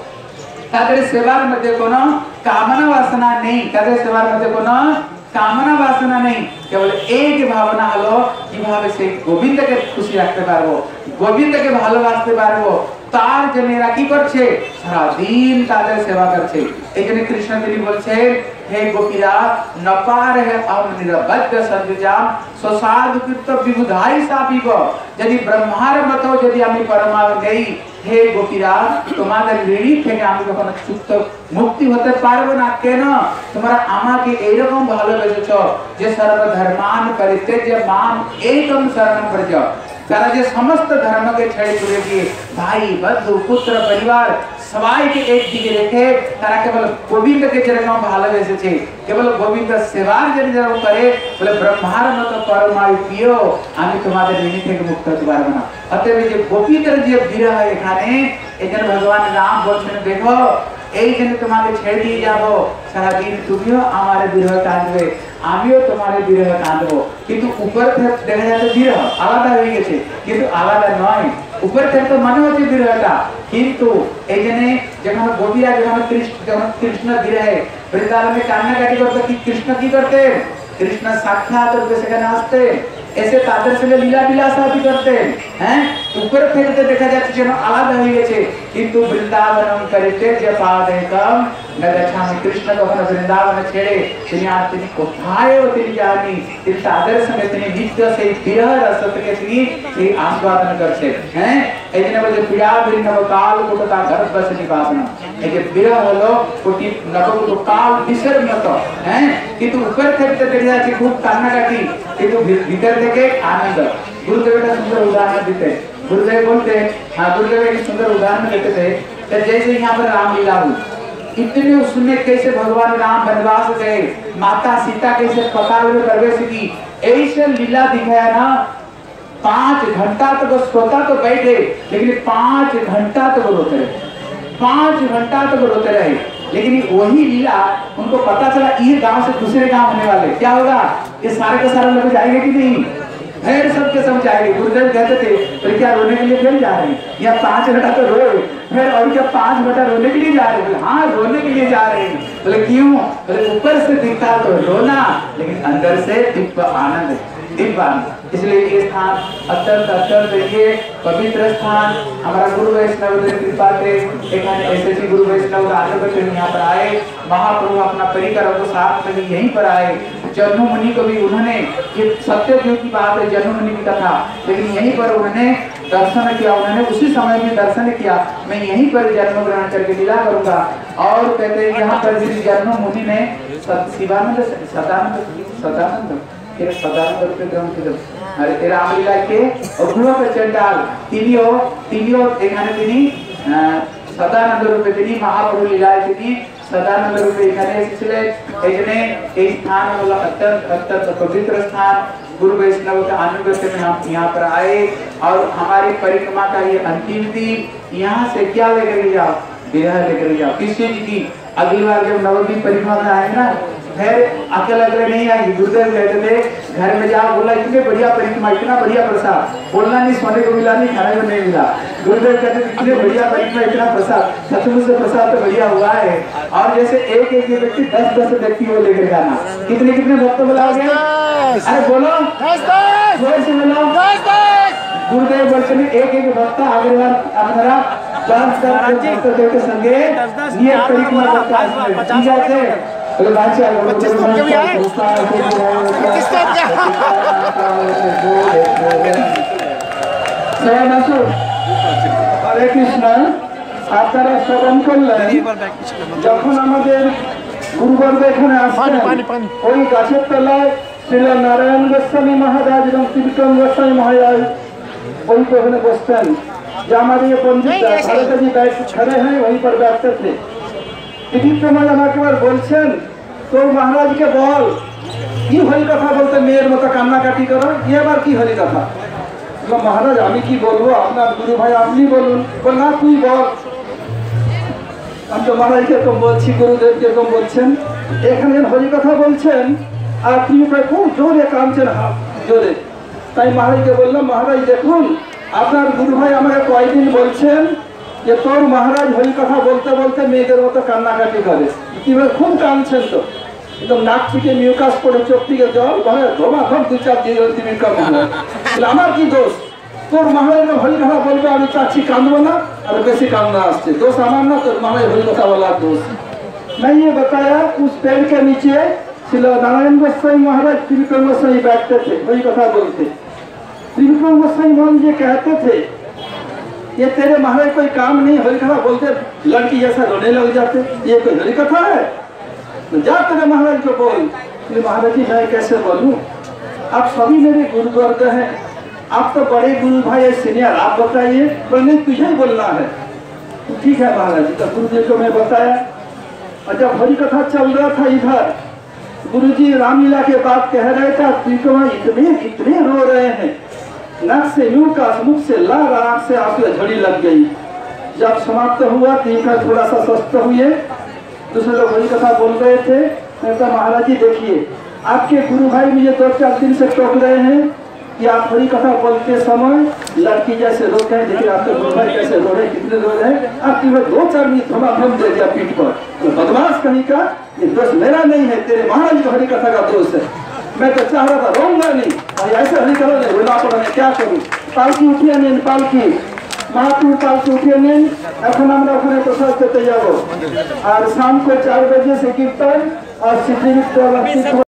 B: তাদের সেবার মধ্যে কোনো কামনা বাসনা নেই তাদের সেবার মধ্যে কোনো কামনা বাসনা নেই কেবল এক ভাবনা হলো কিভাবে সেই গোবিন্দকে খুশি রাখতে পারবো গোবিন্দকে ভালোবাসতে পারবো তার জন্য এরা কি করছে সারা দিন তাদের সেবা করছে এইজন্য কৃষ্ণ তিনি বলছেন हे गोपीरा नपार है अम निरबद्ध संजाम स्वसाद कृत विबुधाई सापिब यदि ब्रह्मार मतो यदि আমি পরমাত্মা নেই হে গোপীরা তোমাদের ঋণী থেকে আমি কখনো মুক্ত মুক্তি হতে পারবো না কেন তোমরা আমাকে এইরকম ভালোবেসেছো যে সর্বধর্মান পরিত্যাজ্য মাম একম শরণম ব্রজ তারা যে সমস্ত ধর্মকে ছেড়ে চলে গিয়ে ভাই বন্ধু পুত্র পরিবার সবাইকে একদিকে রেখে তারা কেবল গোবিন্দকে যেরকম ভালোবেসেছে কেবল গোবিন্দ সেবার যেরকম করে বলে ব্রহ্মার মতো পরমায়ু প্রিয় আমি তোমাদের ঋণী থেকে মুক্ত হতে পারবো না অতএব যে গোপীদের যে বিরহ এখানে এখানে ভগবান রাম বলছেন দেখো এই জন্য তোমাকে ছেড়ে দিয়ে যাবো সারাদিন তুমিও আমার বিরহ কাঁদবে আমিও তোমার বিরহ কাঁদবো কিন্তু উপর থেকে দেখা যাচ্ছে বিরহ আলাদা হয়ে গেছে কিন্তু আলাদা নয় উপর থেকে তো মনে হচ্ছে বিরহটা কিন্তু এই জন্য যখন গোপীরা যখন কৃষ্ণ বিরহে বৃন্দাবনে কান্নাকাটি করতে কি কৃষ্ণ কি করতে কৃষ্ণ সাক্ষাৎ রূপে সেখানে আসতে ऐसे तादर से लीला विलासा भी करते हैं ऊपर फेरते देखा जाता है जनो आलादा हो गए किंतु वृंदावनम करते जब पादेकम न गच्छामि कृष्ण को अपना वृंदावन छेड़े तिनी आज तिनी कोठाए हो तिनी जानी तिनी तादर संगे तिनी नित्य से विरह रस के तिनी आस्वादन करते हैं एजने बोले प्रिया विरह काल कोटा गर्भ बस निवासना एजे विरह हलो कोटि नव को काल विसर मत हैं किंतु ऊपर फेरते देखा जाती खूब कान्नाकाटी किंतु भीतर থেকে आनंद गुरुदेव का सुंदर उदाहरण देते गुरुदेव बोलते हाँ गुरुदेव एक सुंदर उदाहरण देते थे कि जैसे यहाँ पर रामलीला हुई इतने उसमें कैसे भगवान राम वनवास गए माता सीता कैसे पकाए हुए प्रवेश की ऐसे लीला दिखाया ना 5 घंटा तक सोता तो बैठे लेकिन 5 घंटा तक रोते रहे 5 घंटा तक रोते रहे लेकिन वही लीला उनको पता चला ये गांव से दूसरे गांव होने वाले क्या होगा ये सारे के सारे लोग जाएंगे कि नहीं फिर सबके सब जाएंगे गुरुदेव कहते थे तो क्या रोने के लिए फिर जा रहे हैं या 5 घंटा तो रोए फिर और क्या 5 घंटा रोने के लिए जा रहे हैं हाँ रोने के लिए जा रहे हैं बोले क्यों बोले ऊपर से दिखता तो रोना लेकिन अंदर से दिव्य आनंद दिव्य इसलिए ये स्थान अत्यंत अत्यंत ये पवित्र स्थान हमारा गुरु वैष्णव कृपा से ऐसे गुरु वैष्णव आगे यहाँ पर आए महाप्रभु अपना परिकर को साथ में यहीं पर आए जन्म मुनि को भी उन्होंने ये सत्य जो की बात है जन्म मुनि की कथा लेकिन यहीं पर उन्होंने दर्शन किया उन्होंने उसी समय में दर्शन किया मैं यहीं पर जन्म ग्रहण करके लीला करूंगा और कहते हैं यहाँ पर जन्म मुनि ने शिवानंद सदानंद एक सदानंद रूपे ग्रहण किया अरे रामलीला के और गुरु के चंडाल तीनियों एखाने तिनी सदानंद रूपे तिनी महाप्रभु लीलाए तिनी सदानंद रूपे एखाने इसलिए एजने एक स्थान वाला अत्यंत अत्यंत पवित्र स्थान गुरु वैष्णव के अनुगत्य में हम यहाँ पर आए और हमारी परिक्रमा का ये अंतिम दिन यहाँ से क्या लेकर जाओ विरह लेकर जाओ किस चीज की अगली बार जब नवद्वीप परिक्रमा में आएंगे ना फिर अकेले अकेले नहीं आएंगे गुरुदेव कहते थे घर में जाओ बोला इतने बढ़िया परिक्रमा इतना बढ़िया प्रसाद बोलना नहीं सोने को मिला नहीं खाने को नहीं मिला गुरुदेव कहते थे इतने बढ़िया परिक्रमा इतना प्रसाद सचमुच से प्रसाद तो बढ़िया हुआ है और जैसे एक व्यक्ति 10 व्यक्ति को लेकर जाना कितने भक्त बुलाओगे अरे बोलो जोर से बोलो गुरुदेव बोलते एक भक्त अगली बार अपना 10 भक्त के संगे ये परिक्रमा करता है ठीक है तो बादशाह হরে কৃষ্ণ আপনারা শ্রবণ করলেন যখন আমাদের
A: গুরুবর্গ এখানে আসছেন ওই গাছের তলায় শ্রীল নারায়ণ গোস্বামী মহারাজ এবং ত্রিবিক্রম গোস্বামী মহারাজ वही पे उन्हें बसतें जो हमारे ये पंडित भारत जी बैठ खड़े हैं वहीं पर बैठते थे ত্রিবিক্রম আমাকে বার বলছেন তো মহারাজ के বল কি হরি কথা বলতে মেয়ের মতো কান্নাকাটি করো এবার কি হরি কথা মহারাজ আমি কি বলবো আপনার গুরু ভাই আপনি বলুন বল না তুই বল আমি তো মহারাজকে এরকম বলছি গুরুদেবকে এরকম বলছেন এখানে হরি কথা বলছেন আর তুমি খুব জোরে কাঁদছেন জোরে তাই মহারাজকে বললাম মহারাজ দেখুন আপনার গুরু ভাই আমাকে কয়েকদিন বলছেন যে তোর মহারাজ হরি কথা বলতে বলতে মেয়েদের মতো কান্নাকাটি করে তুমি খুব কাঁদছেন তো একদম নাক থেকে মিউকাস পড়ে চোখ থেকে জল ঘরে ধোমাধম দু চার দিয়ে তুমি আমার কি দোষ তোর মহারাজ হরি কথা বলবে আমি চাচ্ছি কাঁদবো না আর বেশি কান্না আসছে দোষ আমার না তোর মহারাজ হরি কথা বলার দোষ नहीं ये बताया उस पेड़ के नीचे श्री नारायण गोस्वामी महाराज त्रिविक्रम गोस्वामी बैठते थे वही कथा बोलते त्रिविक्रम गोस्वामी महाराज ये कहते थे ये तेरे महाराज कोई काम नहीं हरि कथा बोलते लड़की जैसा रोने लग जाते ये कोई हरि कथा है तो जा तेरे महाराज को बोल महाराज जी मैं कैसे बोलूं आप सभी मेरे गुरुवर्ग हैं आप तो बड़े गुरु भाई है सीनियर आप बताइए पर नहीं तुझे ही बोलना है ठीक है महाराज जी तो गुरुजी को मैं बताया और जब हरि कथा चल रहा था इधर गुरुजी रामलीला के बाद कह रहे थे त्रिविक्रम इतने इतने रो रहे हैं नाक से मुख से लाल आंख से आंसू झड़ी लग गई जब समाप्त हुआ त्रिविक्रम थोड़ा सा स्वस्थ हुए दूसरे लोग हरि कथा बोल रहे थे तो महाराज जी देखिए आपके गुरु भाई मुझे 2-4 दिन से टोक रहे हैं कि आप हरि कथा बोलते समय लड़की जैसे रोते हैं देखिए आपके गुरु भाई कैसे रो रहे कितने रो रहे हैं आप केवल 2-4 मिनट धमाधम दे दिया पीठ पर तो बदमाश कहीं का ये दोष मेरा नहीं है तेरे महाराज का हरि कथा का दोष है मैं तो चाह रहा था रोऊंगा नहीं और ऐसे हरि कथा नहीं रोना पड़ा मैं क्या करूँ पालकी उठिए नहीं पालकी महापुर पालकी उठिए नहीं এখন আমরা ওখানে প্রসাদ খেতে যাব আর শাম को 4 बजे से कीर्तन और सिद्धि